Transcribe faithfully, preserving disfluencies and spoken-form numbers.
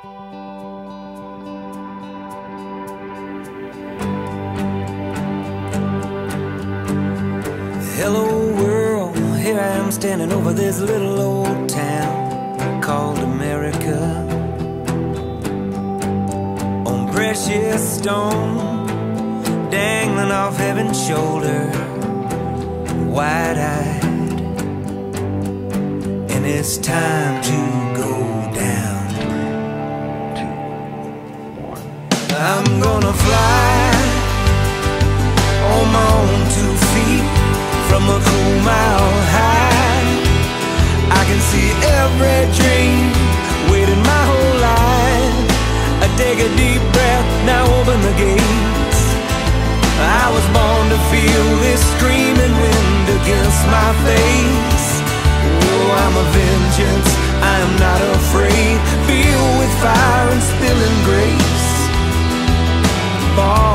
Hello world, here I am standing over this little old town called America. On precious stone, dangling off heaven's shoulder, wide-eyed, and it's time to go down. I'm gonna fly on my own two feet from a cool mile high. I can see every dream waiting my whole life. I take a deep breath, now open the gates. I was born to feel this screaming wind against my face. Oh, I'm a vengeance, I am not afraid, filled with fire and spilling grace. Born